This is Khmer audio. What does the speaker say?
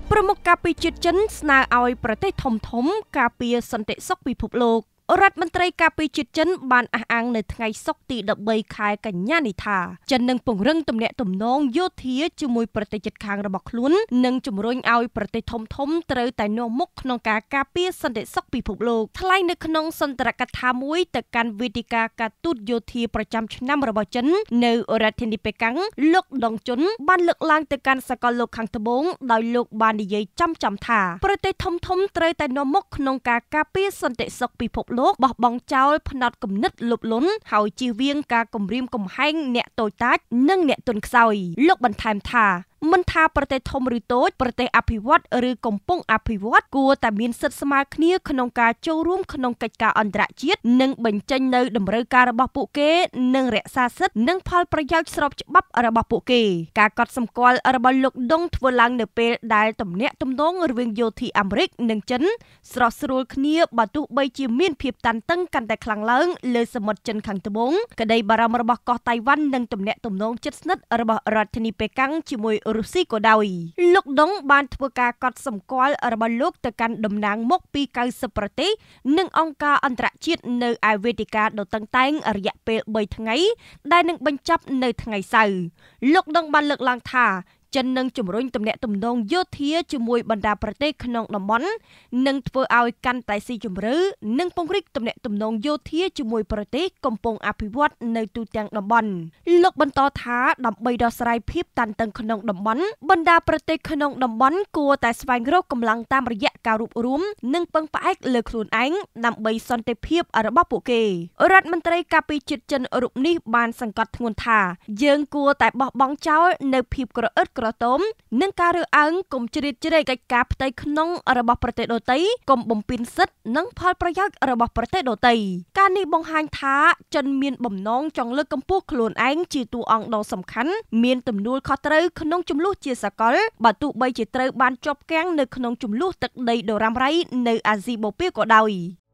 ប្រមុខការពីជាតិចិនស្នើឲ្យប្រទេសធំការពារសន្តិសុខពិភពលោករដ្ឋមន្ត្រីការពីជាតិចិនបានអះអាងនៅថ្ងៃសុក្រទី13ខែកញ្ញានេះថាចិននឹងពង្រឹងទំនាក់ទំនងយោធាជាមួយប្រទេសជិតខាងរបស់ខ្លួននិងជំរុញឲ្យប្រទេសធំត្រូវតែនាំមុខក្នុងការការពារសន្តិសុខពិភពលោកថ្លែងនៅក្នុងសន្ទរកថាមួយទៅកាន់វេទិកាការទូតយោធាប្រចាំឆ្នាំរបស់ចិននៅរដ្ឋធានីប៉េកាំងលោកដុងជុនបានលើកឡើងទៅកាន់សកលលោកខាងត្បូងដោយលោកបាននិយាយចំថាប្រទេសធំត្រូវតែនាំមុខក្នុងការការពារសន្តិសុខពិភពលោកបោះបង់ចោលផ្នត់គំនិតលុបលន់ហើយជៀសវាងការគំរាមកំហែងអ្នកតូចតាចនិងអ្នកទន់ខ្សោយលោកបន្ថែមថាមិនថាប្រទេសធំឬតូចប្រទេសអភិវឌ្ឍឬកំពុងអភិវឌ្ឍគួរតែមានសិទ្ធិស្មើគ្នាក្នុងការចូលរួមក្នុងកិច្ចការអន្តរជាតិនិងបញ្ចេញនៅតម្រូវការរបស់ពួកគេនិងរក្សាសិទ្ធិនិងផលប្រយោជន៍ស្របច្បាប់របស់ពួកគេការកត់សម្គាល់របស់លោកដុងធ្វើឡើងនៅពេលដែលទំនាក់ទំនងរវាងយោធាអាមេរិកនិងចិនស្រស់ស្រួលគ្នាបើទោះបីជាមានភាពតានតឹងកាន់តែខ្លាំងឡើងលើសមុទ្រចិនខាងត្បូងក្តីបារម្ភរបស់កោះតៃវ៉ាន់និងទំនាក់ទំនងជិតស្និទ្ធរបស់រដ្ឋធានីប៉េកាំងជាមួយរុស្ស៊ីក៏ដោយលោកដុងបានធ្វើការកត់សម្គាល់របស់លោកទៅកាន់តំណាងមុខពី90ប្រទេសនិងអង្គការអន្តរជាតិនៅឯវេទិកាដ៏តឹងតែងរយៈពេល3ថ្ងៃដែលនឹងបញ្ចប់នៅថ្ងៃសៅរ៍លោកដុងបានលើកឡើងថាចិននឹងជំរុញទំនាក់ទំនងយោធាជាមួយបណ្ដាប្រទេសក្នុងតំបន់និងធ្វើឲ្យកាន់តែស៊ីជម្រៅនិងពង្រីកទំនាក់ទំនងយោធាជាមួយប្រទេសកំពុងអភិវឌ្ឍនៅទូទាំងតំបន់លោកបន្តថាដើម្បីដោះស្រាយភាពតានតឹងក្នុងតំបន់បណ្ដាប្រទេសក្នុងតំបន់គួរតែស្វែងរកកម្លាំងតាមរយៈការរួបរวมនិងពឹងផ្អែកលើខ្លួនឯងដើម្បីសន្តិភាពរបស់ពួកគេរដ្ឋមន្ត្រីការពីជាតិចិនរូបនេះបានសង្កត់ធ្ងន់ថាយើងគួរតែបោះបង់ចោលនៅភាពក្រអឺតក្រទមនិងការរើសអើងកុំជ្រៀតជ្រែកកិច្ចការផ្ទៃក្នុងរបស់ប្រទេសដទៃកុំបំពានសិទ្ធិនិងផលប្រយោជន៍របស់ប្រទេសដទៃការនេះបង្ហាញថាចិនមានបំណងចង់លើកកម្ពស់ខ្លួនឯងជាតួអង្គដ៏សំខាន់មានទំនួលខុសត្រូវក្នុងចំនួនជាសកលបើទោះបីជាត្រូវបានជាប់គាំងនៅក្នុងចំនួនទឹកដីដ៏រ៉ាំរ៉ៃនៅអាស៊ីបូព៌ាក៏ដោយ